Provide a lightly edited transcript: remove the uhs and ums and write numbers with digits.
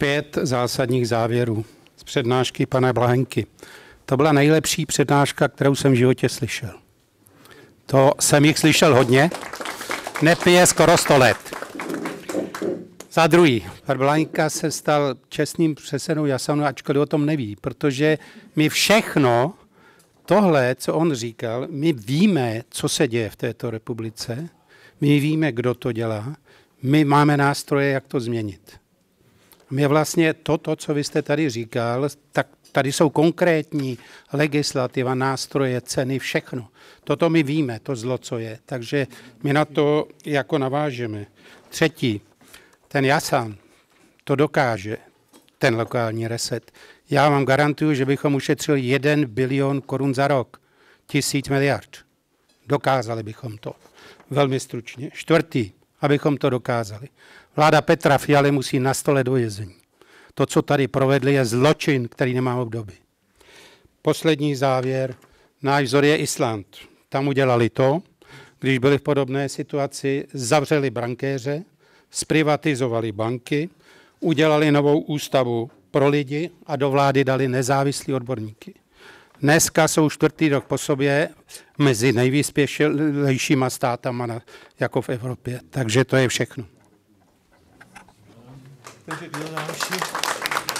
5 zásadních závěrů z přednášky pana Blahenky. To byla nejlepší přednáška, kterou jsem v životě slyšel. To jsem jich slyšel hodně. Nepije skoro 100 let. Za druhý, pan Blahenka se stal čestným předsedou Jasanu, ačkoliv o tom neví, protože my všechno tohle, co on říkal, my víme, co se děje v této republice, my víme, kdo to dělá, my máme nástroje, jak to změnit. My vlastně toto, co vy jste tady říkal, tak tady jsou konkrétní legislativa, nástroje, ceny, všechno. Toto my víme, to zlo, co je. Takže my na to jako navážeme. Třetí, ten Jasan to dokáže, ten lokální reset. Já vám garantuju, že bychom ušetřili 1 bilion korun za rok. 1000 miliard. Dokázali bychom to. Velmi stručně. Čtvrtý, abychom to dokázali. Vláda Petra Fialy musí na 100 let do vězení. To, co tady provedli, je zločin, který nemá obdoby. Poslední závěr. Náš vzor je Island. Tam udělali to, když byli v podobné situaci, zavřeli brankéře, zprivatizovali banky, udělali novou ústavu pro lidi a do vlády dali nezávislí odborníky. Dneska jsou 4. rok po sobě mezi nejvyspěšilejšíma státama jako v Evropě. Takže to je všechno. Takže kdo další?